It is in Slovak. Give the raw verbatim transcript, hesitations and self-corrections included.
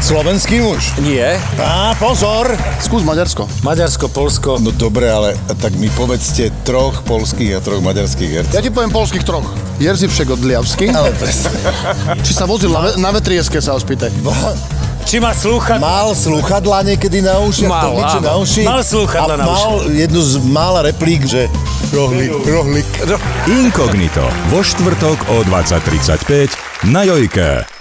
Slovenský muž? Nie. Á, pozor! Skús Maďarsko. Maďarsko, Poľsko. No dobre, ale tak mi povedzte troch poľských a troch maďarských hercov. Ja ti poviem polských troch. Jerzy Všegodliavský. Ale presne. Či sa vozil na, ve- na vetrieske, sa ho spýtaj. Či má slúchadla? Mal slúchadlá niekedy na uši? Mal, niečo na uši? Mal slúchadlá a na uši. mal jednu z mála replík, že rohlik, rohlik. Inkognito vo štvrtok o dvadsať tridsaťpäť na Jojke.